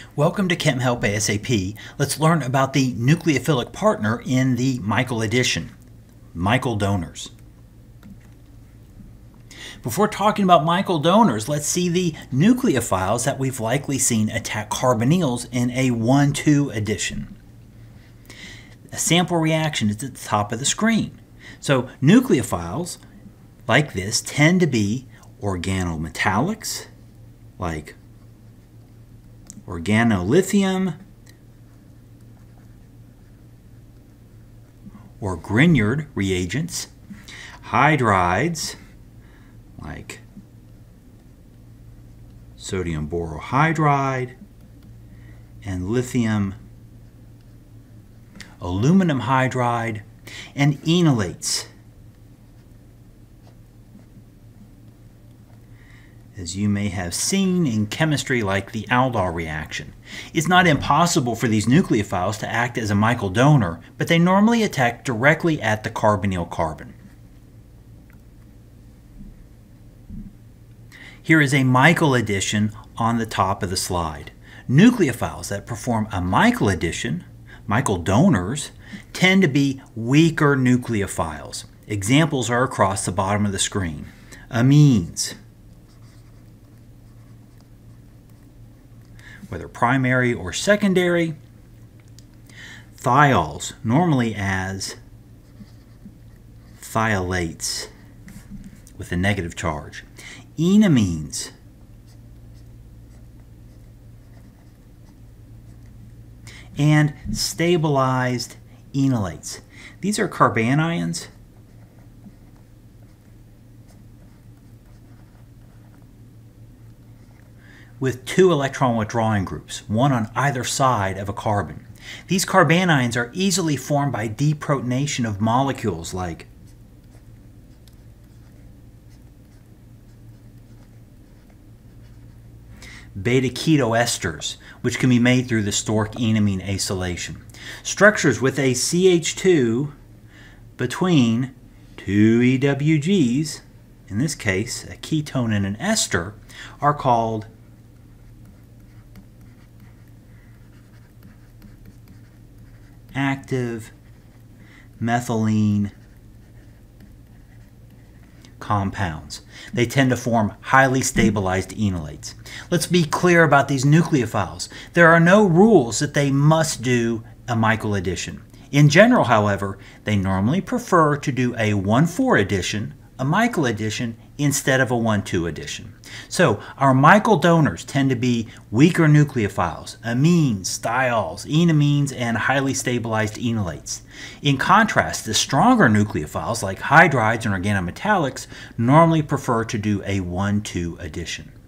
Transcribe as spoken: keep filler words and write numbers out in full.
Welcome to Chem Help ASAP. Let's learn about the nucleophilic partner in the Michael addition, Michael donors. Before talking about Michael donors, let's see the nucleophiles that we've likely seen attack carbonyls in a one two addition. A sample reaction is at the top of the screen. So nucleophiles like this tend to be organometallics, like organolithium or Grignard reagents, hydrides like sodium borohydride and lithium aluminum hydride, and enolates. As you may have seen in chemistry, like the aldol reaction. It's not impossible for these nucleophiles to act as a Michael donor, but they normally attack directly at the carbonyl carbon. Here is a Michael addition on the top of the slide. Nucleophiles that perform a Michael addition, Michael donors, tend to be weaker nucleophiles. Examples are across the bottom of the screen. Amines, whether primary or secondary. Thiols, normally as thiolates with a negative charge. Enamines, and stabilized enolates. These are carbanions with two electron withdrawing groups, one on either side of a carbon. These carbanions are easily formed by deprotonation of molecules like beta-Keto esters, which can be made through the Stork enamine acylation. Structures with a C H two between two E W Gs, in this case a ketone and an ester, are called active methylene compounds. They tend to form highly stabilized enolates. Let's be clear about these nucleophiles. There are no rules that they must do a Michael addition. In general, however, they normally prefer to do a one four addition, a Michael addition, instead of a one two addition. So our Michael donors tend to be weaker nucleophiles, amines, thiols, enamines, and highly stabilized enolates. In contrast, the stronger nucleophiles like hydrides and organometallics normally prefer to do a one two addition.